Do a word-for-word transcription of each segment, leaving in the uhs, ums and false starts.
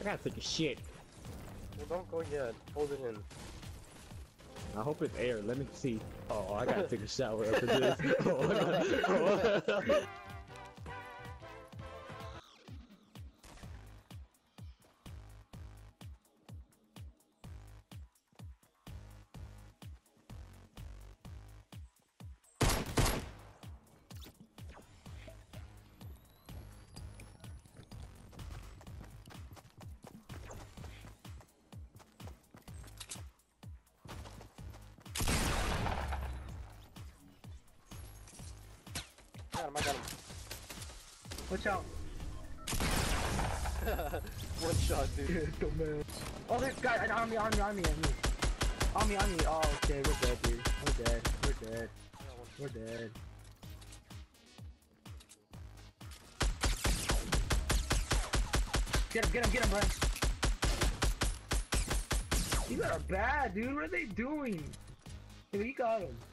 I gotta take a shit. Well, don't go yet. Hold it in. I hope it's air. Let me see. Oh, I gotta take a shower after this. Oh, I gotta, oh. Got him, I got him. Watch out. One shot, dude. Oh, this guy, on me, on me, on me, on me. On me, on me. Oh, okay, we're dead, dude. We're dead. We're dead. We're dead. Get him, get him, get him, Brian. You guys are bad, dude. What are they doing? Dude, you got him.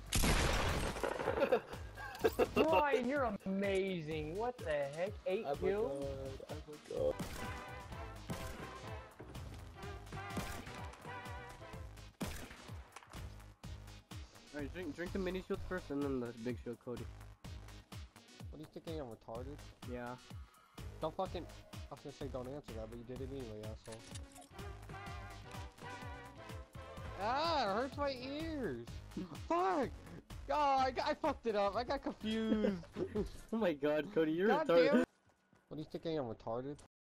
Brian, you're amazing. What the heck? Eight Oh my kills? god, oh my god. Alright, drink drink the mini shield first and then the big shield, Cody. What do you think I'm retarded? Yeah. Don't fucking... I was gonna say don't answer that, but you did it anyway, asshole. Ah, it hurts my ears! Fuck! Oh, I, got, I fucked it up. I got confused. Oh my god, Cody, you're God retarded. damn it. What do you think I am, retarded?